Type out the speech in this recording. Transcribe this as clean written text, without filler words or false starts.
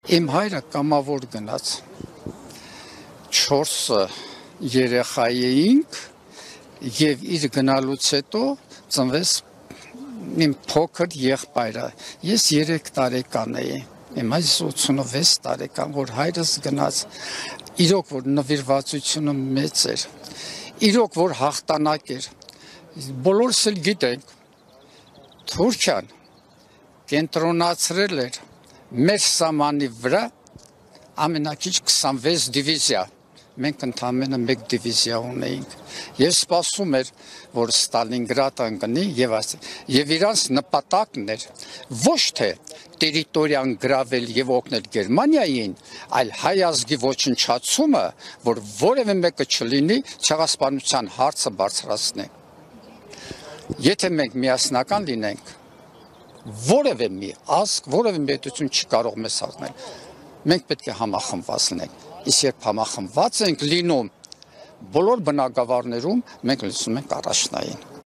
Իմ հայրը կամավոր գնաց 4 երեխայի էինք եւ իր գնալուց հետո ծնվեց իմ փոքր եղբայրը։ Ես 3 տարեկան էի։ Իմ այս 86 տարեկան, որ հայրս գնաց, իրոք որ նվիրվածությունը մեծ էր, իրոք որ հաղթանակ էր։ Բոլորս էլ գիտենք, Թուրքիան կենտրոնացրել էր մեր սահմանի վրա ամենակիչ 26 դիվիզիա, մենք ընդամենը 1 դիվիզիա ունեինք, եւ սպասում էր, որ Ստալինգրադը ընկնի եւ իրանց նպատակն էր ոչ թե տերիտորիան գրավել եւ օգնել Գերմանիային, այլ հայ ազգի ոչնչացումը, որ որևէ մեկը չլինի ցեղասպանության հարցը բարձրացնի։ Եթե մենք միասնական լինենք, որևէ մի ազգ, որևէ պետություն չի կարող մեզ հաղթել։ Մենք պետք է համախմբված լինենք։ Իսկ երբ համախմբված ենք լինում, բոլոր բնակավարներում մենք լսում ենք առաջնային։